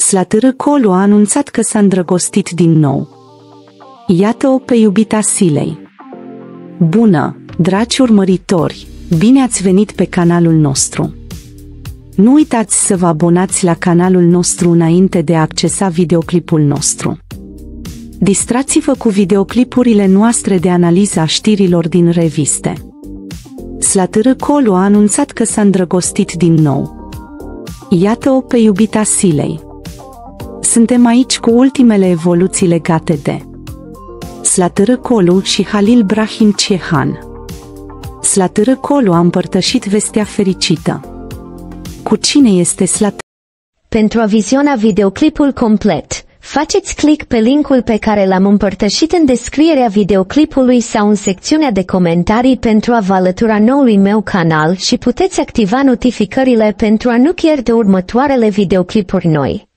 Slatâră Colu a anunțat că s-a îndrăgostit din nou. Iată-o pe iubita Silei. Bună, dragi urmăritori, bine ați venit pe canalul nostru. Nu uitați să vă abonați la canalul nostru înainte de a accesa videoclipul nostru. Distrați-vă cu videoclipurile noastre de analiză a știrilor din reviste. Slatâră Colu a anunțat că s-a îndrăgostit din nou. Iată-o pe iubita Silei. Suntem aici cu ultimele evoluții legate de Slatâră Colu și Halil Brahim Ciehan. Slatâră Colu a împărtășit vestea fericită. Cu cine este Slatâră? Pentru a viziona videoclipul complet, faceți click pe linkul pe care l-am împărtășit în descrierea videoclipului sau în secțiunea de comentarii pentru a vă alătura noului meu canal și puteți activa notificările pentru a nu pierde următoarele videoclipuri noi.